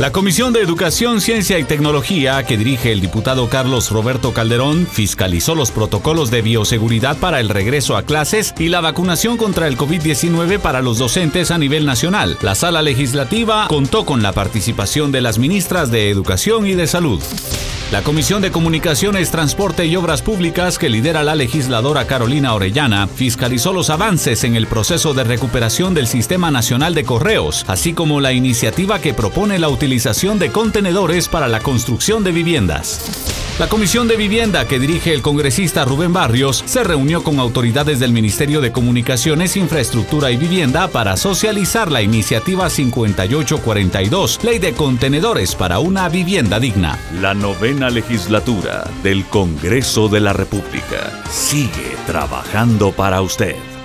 La Comisión de Educación, Ciencia y Tecnología, que dirige el diputado Carlos Roberto Calderón, fiscalizó los protocolos de bioseguridad para el regreso a clases y la vacunación contra el COVID-19 para los docentes a nivel nacional. La Sala Legislativa contó con la participación de las ministras de Educación y de Salud. La Comisión de Comunicaciones, Transporte y Obras Públicas, que lidera la legisladora Carolina Orellana, fiscalizó los avances en el proceso de recuperación del Sistema Nacional de Correos, así como la iniciativa que propone la utilización de contenedores para la construcción de viviendas. La Comisión de Vivienda, que dirige el congresista Rubén Barrios, se reunió con autoridades del Ministerio de Comunicaciones, Infraestructura y Vivienda para socializar la iniciativa 5842, Ley de Contenedores para una Vivienda Digna. La 9ª legislatura del Congreso de la República sigue trabajando para usted.